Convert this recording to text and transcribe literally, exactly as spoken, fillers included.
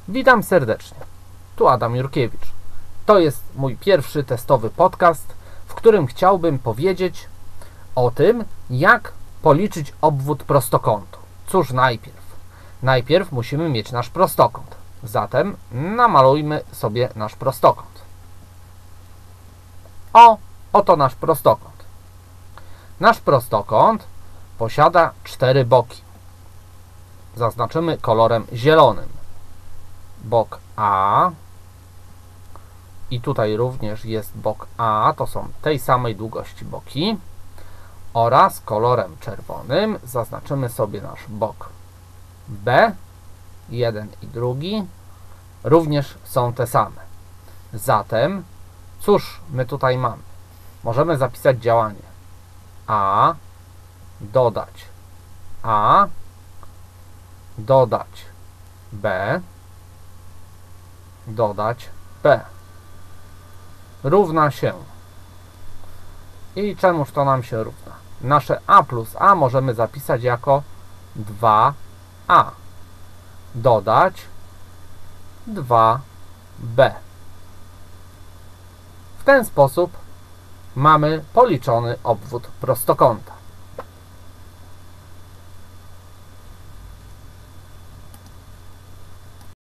Witam serdecznie. Tu Adam Jurkiewicz. To jest mój pierwszy testowy podcast, w którym chciałbym powiedzieć o tym, jak policzyć obwód prostokątu. Cóż najpierw? Najpierw musimy mieć nasz prostokąt. Zatem namalujmy sobie nasz prostokąt. O, oto nasz prostokąt. Nasz prostokąt posiada cztery boki. Zaznaczymy kolorem zielonym. Bok A i tutaj również jest bok A, to są tej samej długości boki, oraz kolorem czerwonym zaznaczymy sobie nasz bok B, jeden i drugi, również są te same. Zatem, cóż my tutaj mamy? Możemy zapisać działanie A, dodać A, dodać B, dodać B równa się. I czemuż to nam się równa? Nasze A plus A możemy zapisać jako dwa A. Dodać dwa B. W ten sposób mamy policzony obwód prostokąta.